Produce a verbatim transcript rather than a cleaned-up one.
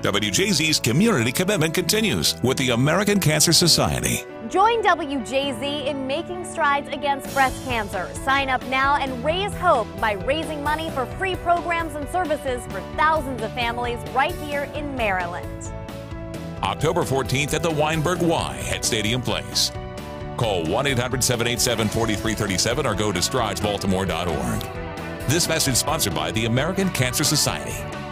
W J Z's community commitment continues with the American Cancer Society. Join W J Z in making strides against breast cancer. Sign up now and raise hope by raising money for free programs and services for thousands of families right here in Maryland. October fourteenth at the Weinberg Y at Stadium Place. Call one eight hundred, seven eight seven, four three three seven or go to strides baltimore dot org. This message sponsored by the American Cancer Society.